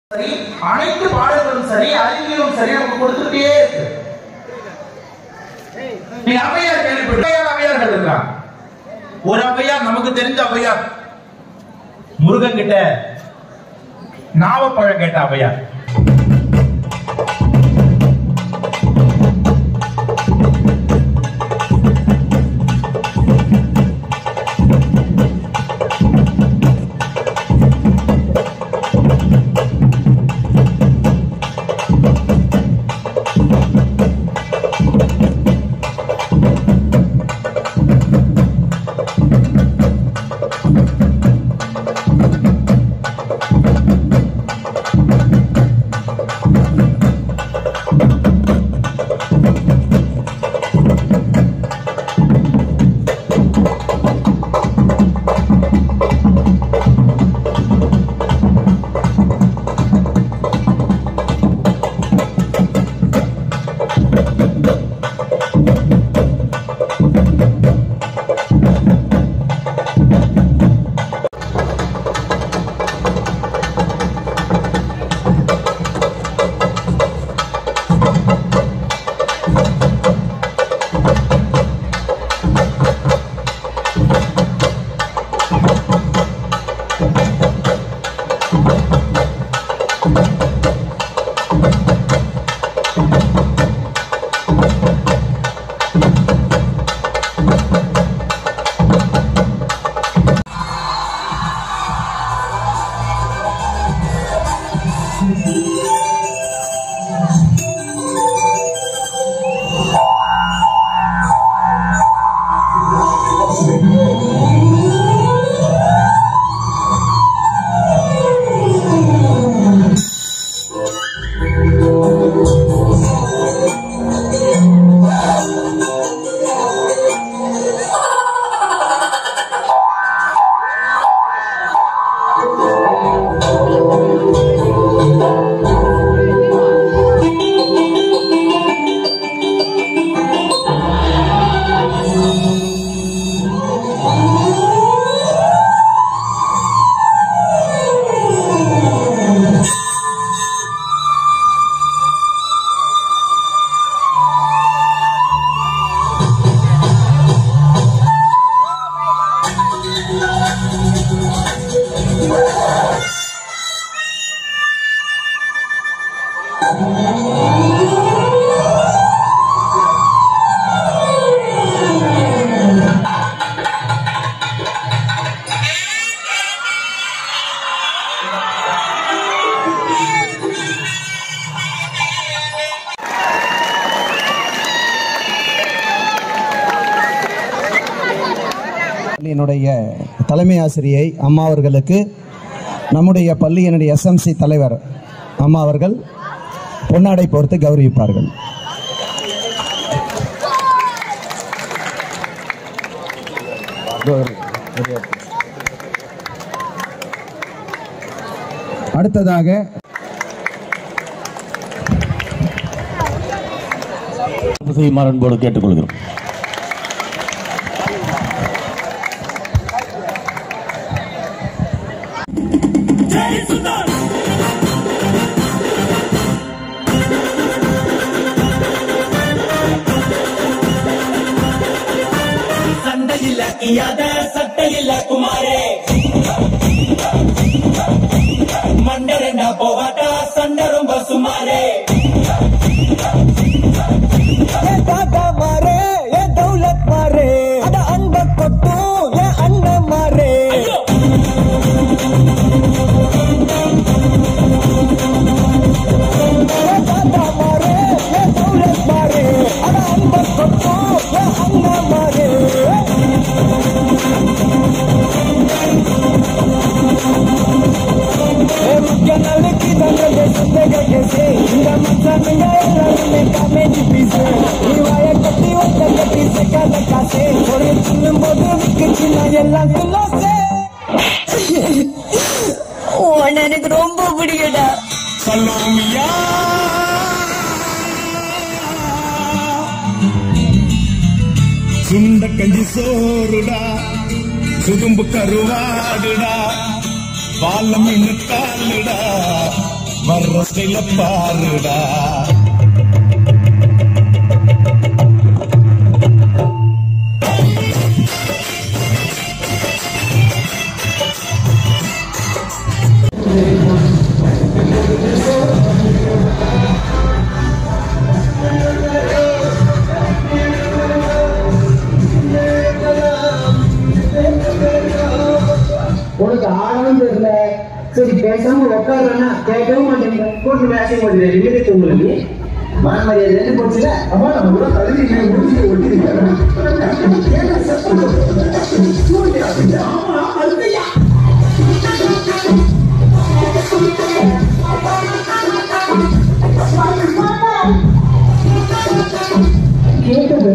சரி, அனைத்து பாடங்களும் சரி, அறிவியலும் சரி நமக்கு கொடுத்துட்டே இருக்கு. நீ அவையார் கேள்விப்பட்ட அவையார்கள் இருக்காங்க. ஒரு அவையார் நமக்கு தெரிஞ்ச அவையார் முருகன் கிட்ட நாவப்பழம் கேட்ட அவையார். என்னுடைய தலைமை ஆசிரியை அம்மா அவர்களுக்கு நம்முடைய பள்ளியினுடைய SMC தலைவர் அம்மா அவர்கள் பொன்னாடை போர்த்து கௌரவிப்பார்கள். அடுத்ததாக மாறன்போடு கேட்டுக்கொள்கிறோம். சட்டையில்ல குமாரே மண்டரண்டா போவாட்டா சண்டை ரொம்ப சுமாரே தாத்தா மாறே ஏ தௌலத் மாறே அட அன்ப கொட்டு ஏ அண்ண மாறே தாத்தா மாறே ஏ தௌலத் மாறே அட அன்ப கொட்டு ஏ அண்ண மாறே எனக்கு ரொம்ப பிடிக்கடா. சுண்ட கஞ்சி சோறுடா சுதும்பு கருவாடுடா வாழ மீன் காலுடா வர்ற ஸ்டைல பாருடா. உனக்கு ஆழம் தெரியல, சரி பேசாம உட்காருன்னா கேட்கவும் மாட்டேங்க. கூட்டு பேசிங் பண்ணுறேன், இங்கே தூங்குறீங்க. மனமரியாதை ரெண்டு போச்சுல, அம்மா நம்ம கூட கல்வி முடிச்சு ஒட்டிருக்காங்க. கேட்டது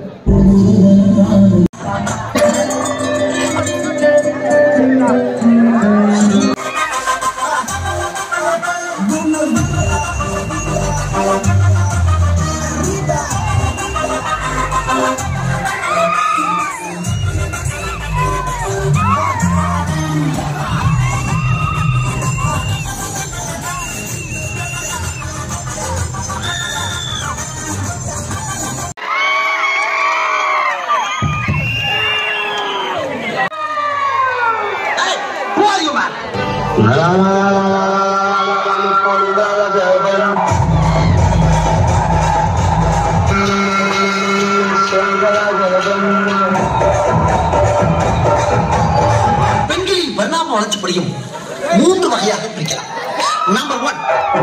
பெண்களின் பரிணாம வளர்ச்சிப்படியும் 3 வகையாக பிரிக்கலாம். நம்பர் 1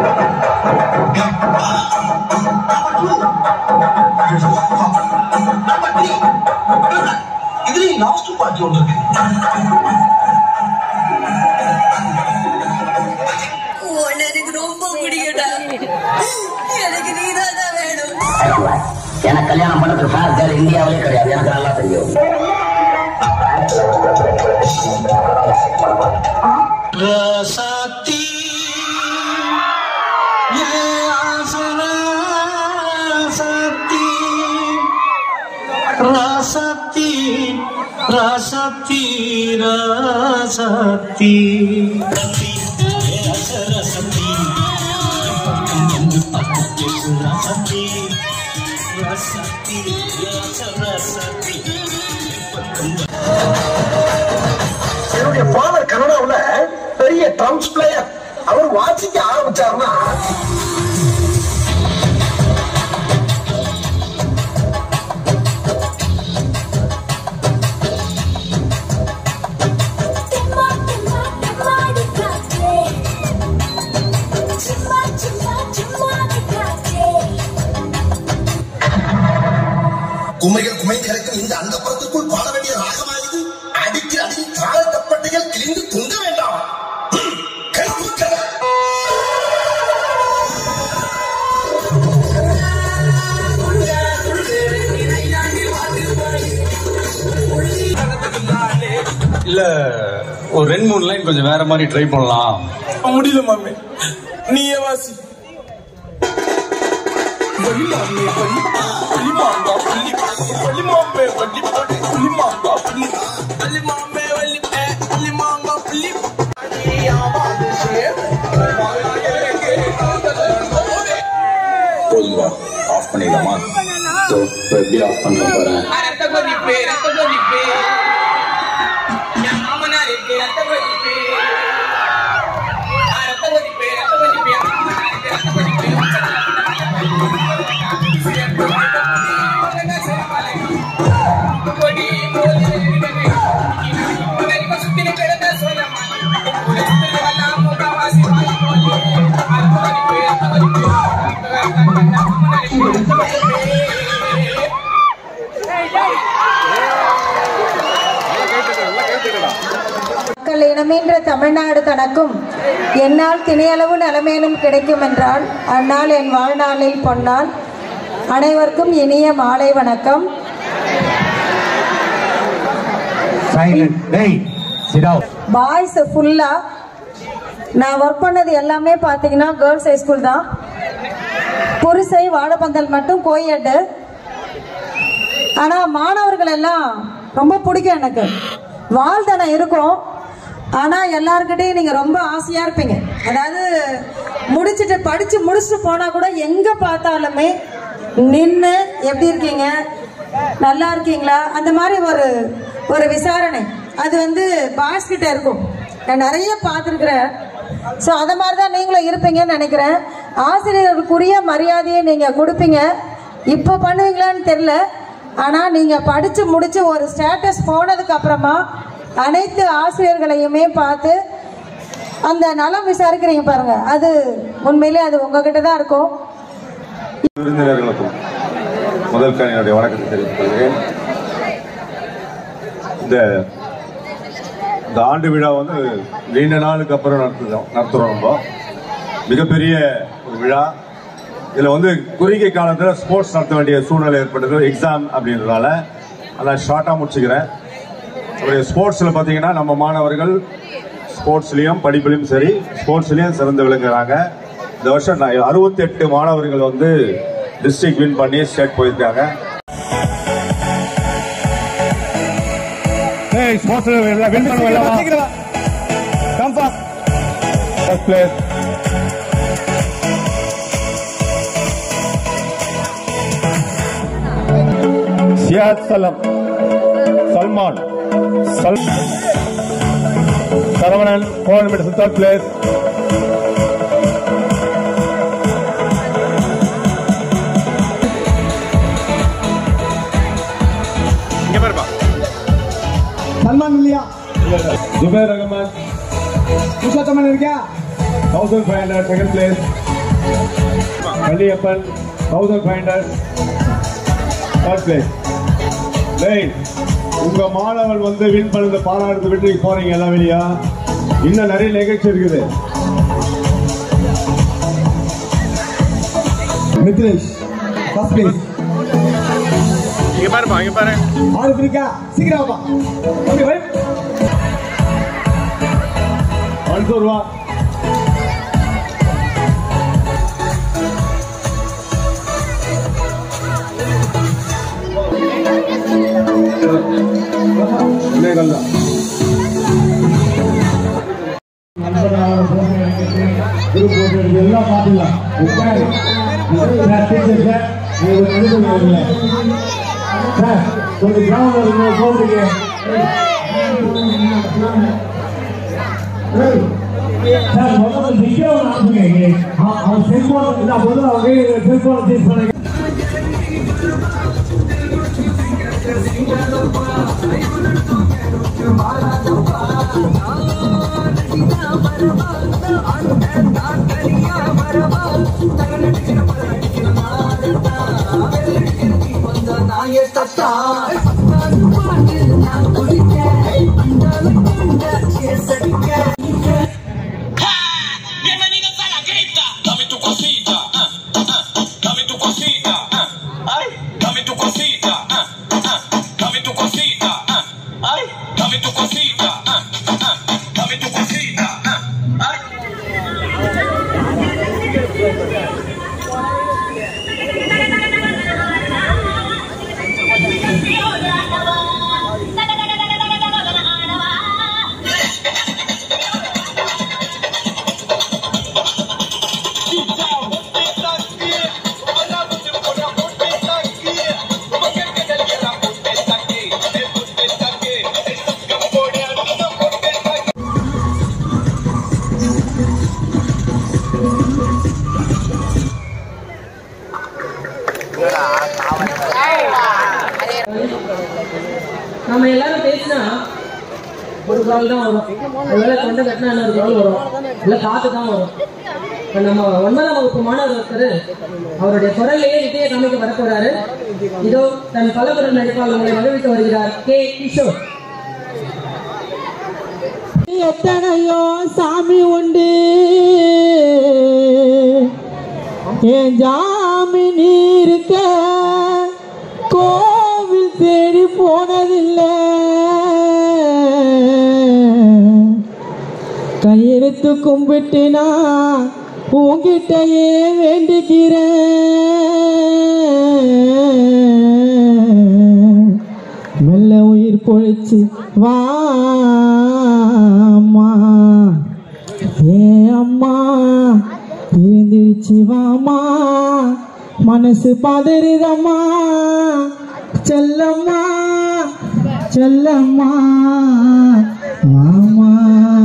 நம்பர் 3 இதுல லாஸ்ட் பார்ட்டி ஒன்று இருக்கு. எனக்கு ரொம்ப பிடிக்கடா. எனக்கு நீதான் வேணும். எனக்கு கல்யாணம் பண்ணது சார் இந்தியாவிலே கிடையாது, எனக்கு நல்லா தெரியும். ராசாத்தி ராசாத்தி ராசாத்தி ராசாத்தி என்னுடைய ஃபாதர் கனடாவுல பெரிய ட்ரம்ஸ் பிளேயர். அவர் வாசிக்க ஆரம்பிச்சாருன்னா குமைகள் குமைந்து கிடக்கும் இந்த அந்த புறத்துக்குள் பாட வேண்டிய ராகமாயுது. அடிக்கு அடியில் கால கப்பட்டைகள் கிழிந்து தொங்க வேண்டாம். இல்ல ஒரு 2-3 லைன் கொஞ்சம் வேற மாதிரி ட்ரை பண்ணலாம். முடியல மாமே, நீயே வாசி. போதும்பா, ஆஃப் பண்ணிடலாமா? எப்படி ஆஃப் பண்ண போறேன்? மக்கள் இனமீன்ற தமிழ்நாடு தனக்கும் என்னால் திணையளவு நலமேலும் கிடைக்கும் என்றால் அந்நாள் என் வாழ்நாளில் பொன்னால். அனைவருக்கும் இனிய மாலை வணக்கம். பாய்ஸ் ஃபுல்லா நான் ஒர்க் பண்ணது எல்லாமே பார்த்தீங்கன்னா கேர்ள்ஸ் ஹை ஸ்கூல் தான். புரிசை வாழப்பந்தல் மட்டும் கோயெட்டு. ஆனால் மாணவர்கள் எல்லாம் ரொம்ப பிடிக்கும் எனக்கு. வாழ்த்தனம் இருக்கும், ஆனால் எல்லாருக்கிட்டையும் நீங்கள் ரொம்ப ஆசையாக இருப்பீங்க. அதாவது முடிச்சுட்டு படிச்சு முடிச்சுட்டு போனா கூட எங்க பார்த்தாலுமே நின்று எப்படி இருக்கீங்க, நல்லா இருக்கீங்களா, அந்த மாதிரி ஒரு விசாரணை அது வந்து பாஸ் கிட்ட இருக்கும். நான் நிறைய பார்த்துருக்குறேன். ஸோ அதை மாதிரி தான் நீங்களும் இருப்பீங்கன்னு நினைக்கிறேன். ஆசிரியர்களுக்குரிய மரியாதையை நீங்கள் கொடுப்பீங்க. இப்போ பண்ணுவீங்களான்னு தெரியல. ஆனால் நீங்கள் படித்து முடித்து ஒரு ஸ்டேட்டஸ் போனதுக்கு அப்புறமா அனைத்து ஆசிரியர்களையுமே பார்த்து அந்த நலம் விசாரிக்கிறீங்க பாருங்க, அது உண்மையிலே அது உங்ககிட்ட தான் இருக்கும். விருந்தினர்களுக்கும் முதல் என்னுடைய வணக்கத்தை தெரிவித்துக் கொள்கிறேன். இந்த ஆண்டு விழா வந்து நீண்ட நாளுக்கு அப்புறம் நடத்துறோம். ரொம்ப மிகப்பெரிய ஒரு விழா. இதில் வந்து குறுகிய காலத்தில் ஸ்போர்ட்ஸ் நடத்த வேண்டிய சூழ்நிலை ஏற்பட்டது, எக்ஸாம் அப்படின்றதால அதான் ஷார்ட்டாக முடிச்சுக்கிறேன். அப்படி ஸ்போர்ட்ஸில் பார்த்தீங்கன்னா நம்ம மாணவர்கள் ஸ்போர்ட்ஸ்லேயும் படிப்புலையும் சரி ஸ்போர்ட்ஸ்லேயும் சிறந்து விளங்குறாங்க. இந்த வருஷம் 68 மாணவர்கள் வந்து டிஸ்ட்ரிக்ட் வின் பண்ணி ஸ்டேட் போயிருக்காங்க. Salman Saravanan gold medal third place. இங்க பாருப்பா. சல்மான் இல்லையா? ஜுபைர் ரஹ்மான் முஷாத்தமன் இருக்கியா? 1500 second place. கலியப்பன் 1500 third place. உங்க மாணவன் வந்து வின் பண்ணது பாராட்டு வெற்றிக்கு போறீங்க எல்லாம் வெளியா. இன்னும் நிறைய நிகழ்ச்சி இருக்குது. Mithresh first place. இங்க பாருப்பா, இங்க பாரு. ஆல்பிரிக்கா சீக்கிரம் வா. Okay bye. அன்சூர்வா எல்லாம் பாத்துக்கலாம். கொஞ்சம் கிராமம் போட்டுங்க. அவன் செல்போன் போது அவங்க செல்போன் சீஸ் பண்ண Bienvenidos a la cripta. Dame tu cosita. Dame tu cosita. Ay, dame tu cosita. Dame tu cosita. Ay, dame tu cosita. Dame tu cosita. Ay. நம்ம எல்லாரும் பேசினா ஒரு குரல் தான் வரும். ஒருவேளை தொண்டை கட்டினா இன்னொரு குரல் வரும், இல்லை காத்து தான் வரும். இப்போ நம்ம 9ஆம் வகுப்பு மாணவர் ஒருத்தர் அவருடைய குரல்லையே வித்தையை காமிக்க வரப்போறாரு. இதோ தன் பல குரல் நடிப்பால் உங்களை மகிழ்விக்க வருகிறார் கே கிஷோர். எத்தனையோ சாமி உண்டு என் ஜாமி நீருக்க கோவில் தேடி போனதில்லை, கையெழுத்து கும்பிட்டு நான் உங்கிட்டயே வேண்டிக்கிறேன், மெல்ல உயிர் பொழிச்சு வாம்மா ஏ அம்மா எழுந்திருச்சு வாமா மனசு பதறுதம்மா செல்லம்மா செல்லம்மா மாமா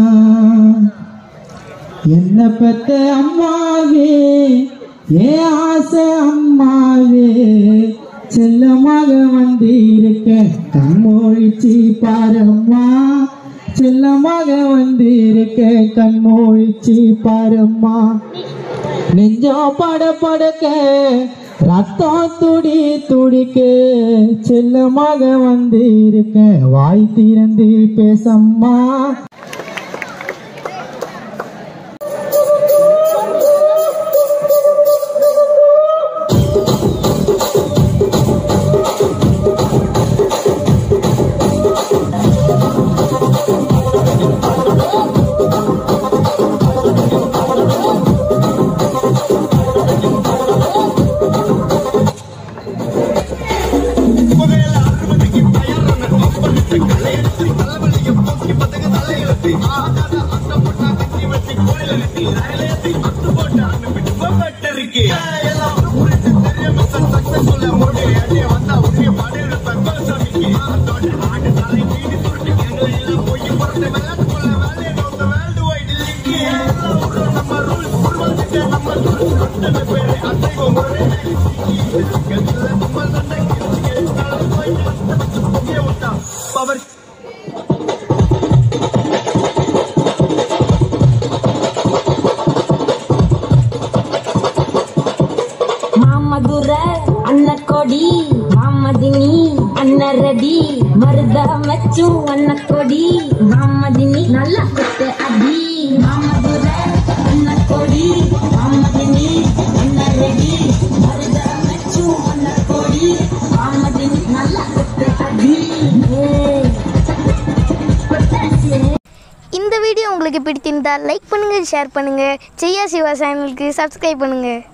என்ன பெத்த அம்மாவே ஏன் ஆசை அம்மாவே செல்லமாக வந்து இருக்க கண்மொழிச்சு பாரம்மா செல்லமாக வந்து இருக்க கண்மொழிச்சு பாரம்மா நெஞ்சோ பட படக்க ரத்தம் துடி துடிக்க செல்லமாக வந்து இருக்க வாய் திறந்து பேசம்மா. மாமதுரை அன்னக்கொடி மாமதினி அன்னரடி மருதா மச்சு அன்னக்கொடி மாமதினி நல்லா குத்து அடி மாமதுரை அன்னக்கொடி மாமதினி அன்னரடி மருதா மச்சு அன்னக்கொடி மாமதினி நல்லா குத்து அடி. இந்த வீடியோ உங்களுக்கு பிடித்திருந்தால் லைக் பண்ணுங்க, ஷேர் பண்ணுங்க, செய்யா சிவா சேனலுக்கு சப்ஸ்கிரைப் பண்ணுங்க.